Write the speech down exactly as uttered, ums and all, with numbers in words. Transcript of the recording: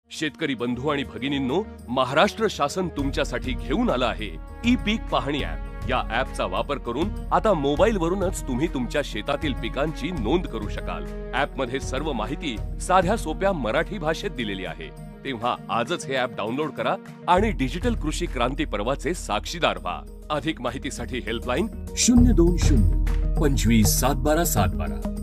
शेतकरी बंधू आणि भगिनींनो, महाराष्ट्र शासन तुमच्यासाठी घेऊन आलं आहे ई पीक पाहणी ऍप। या ऍपचा वापर करून आता मोबाईल वरूनच तुम्ही तुमच्या शेतातील पिकांची नोंद करू शकाल। ऍप मध्ये सर्व माहिती साध्या सोप्या मराठी भाषेत दिलेली आहे। तेव्हा आजच हे ऍप डाउनलोड करा आणि डिजिटल कृषी क्रांती पर्वाचे साक्षीदार व्हा। अधिक माहितीसाठी हेल्पलाईन शून्य दोन शून्य पंचवीस सात बारा सात बारा